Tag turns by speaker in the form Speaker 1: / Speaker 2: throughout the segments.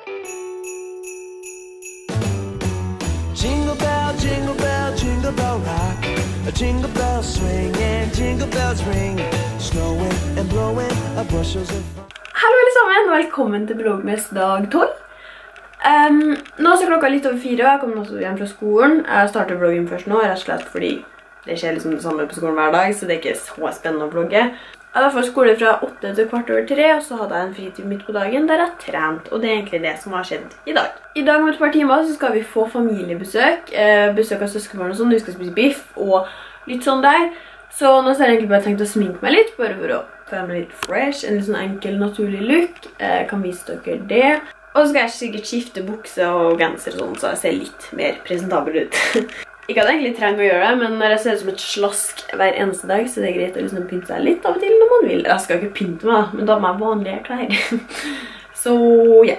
Speaker 1: Jingle bell, jingle bell, jingle bell rock. A jingle bell swing and jingle bells ring. Snowing and blowing a bushels of fun.
Speaker 2: Hallo alle sammen, og velkommen til Vlogmas dag 12. Nå er klokka litt over 4, og jeg kommer også hjem fra skolen. Jeg starter vloggen først nå, rett og slett fordi det skjer liksom det samme på skolen hver dag, så det er ikke så spennende å vlogge. Jeg var først skole fra 8 til 2:15, og så hadde jeg en fritid midt på dagen der jeg trent, og det er egentlig det som har skjedd i dag. I dag om et par timer så skal vi få familiebesøk, besøk av søskenbarn og sånn, vi skal spise biff og litt sånn der. Så nå har jeg egentlig bare tenkt å sminke meg litt, bare for å føle meg litt fresh, en litt sånn enkel, naturlig look. Jeg kan vise dere det. Og så skal jeg sikkert skifte bukse og genser og sånn, så jeg ser litt mer presentabel ut. Ikke at jeg egentlig trenger å gjøre det, men når jeg ser ut som et slask hver eneste dag, så det er greit å liksom pynte seg litt av og til når man vil. Jeg skal ikke pynte meg, men da har jeg vanlige klær. Så, ja.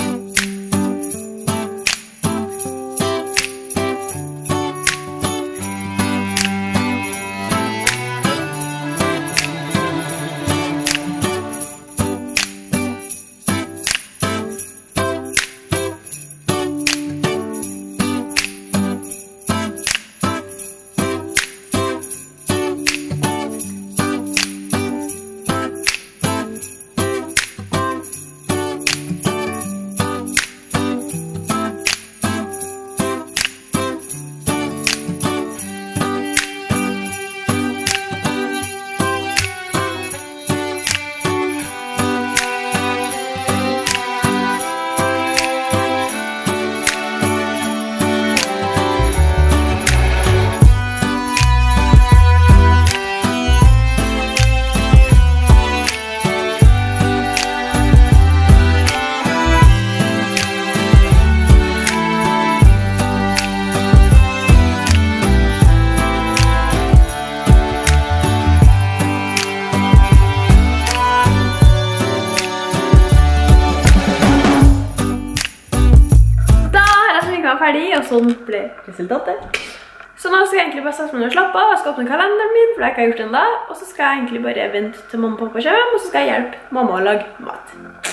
Speaker 2: Ferdig, og sånn ble resultatet. Så nå skal jeg egentlig bare sette meg ned og slappe av. Jeg skal åpne kalenderen min, for det har jeg ikke gjort enda. Og så skal jeg egentlig bare vente til mamma og pappa kommer, og så skal jeg hjelpe mamma å lage mat.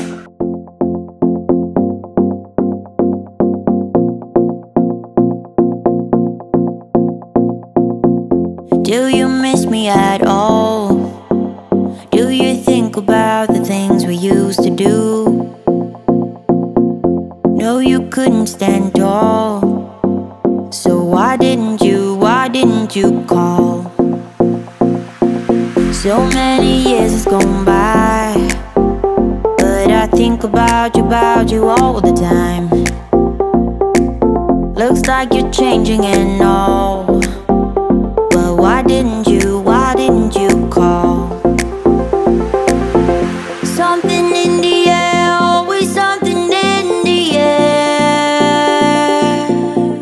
Speaker 3: Do you miss me at all? Do you think about the things we used to do? No, you couldn't stand tall. So why didn't you call? So many years has gone by, but I think about you all the time. Looks like you're changing and all, but why didn't you call? Something in the air, always something in the air.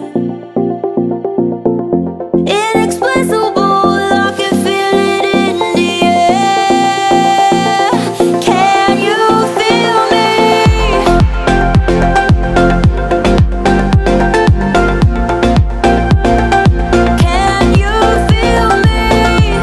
Speaker 3: Inexplicable, I can feel it in the air. Can you feel me? Can you feel me?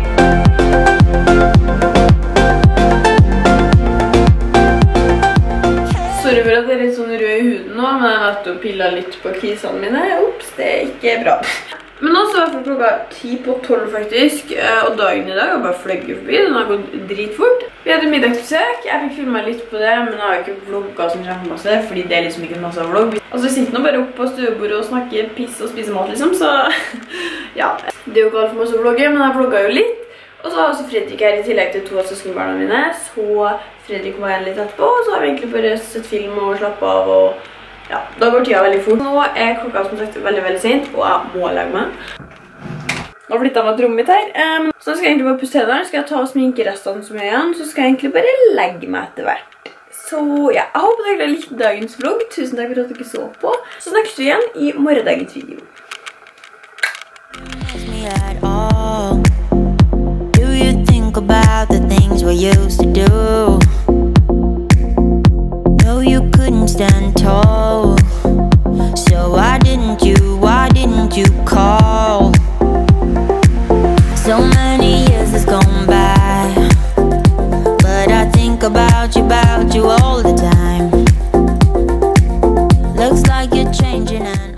Speaker 2: Sorry for at jeg er litt sånn rød i huden nå, men jeg har hatt å pille litt på kisene mine. Ops, det er ikke bra. Men nå så var det klokka 10:12 faktisk, og dagen i dag har bare fløyget forbi. Den har gått dritfort. Vi hadde middagsbesøk. Jeg fikk filmet litt på det, men jeg har ikke vlogget som kjempemasse, fordi det er liksom ikke en masse vlogg. Og så sitter nå bare oppe på stuebordet og snakker piss og spiser mat liksom, så ja. Det er jo ikke alt for masse å vlogge, men jeg vlogget jo litt. Og så har også Fredrik her i tillegg til 2 av søskenbarna mine, så Fredrik var igjen litt etterpå, og så har vi egentlig bare sett film og slappet av, og ja, da går tida veldig fort. Nå er klokka som sagt veldig, veldig sent, og jeg må legge meg. Nå flyttet jeg meg til rommet mitt her. Så skal jeg egentlig bare pusse hendene, skal jeg ta og sminke restene som er igjen, så skal jeg egentlig bare legge meg etter hvert. Så ja, jeg håper dere likte dagens vlogg. Tusen takk for at dere så på. Så snakkes vi igjen i morgendagens video. About the things we used to do. No, you couldn't stand tall. So why didn't you call? So many years has gone by, but I think about you all the time.
Speaker 3: changing and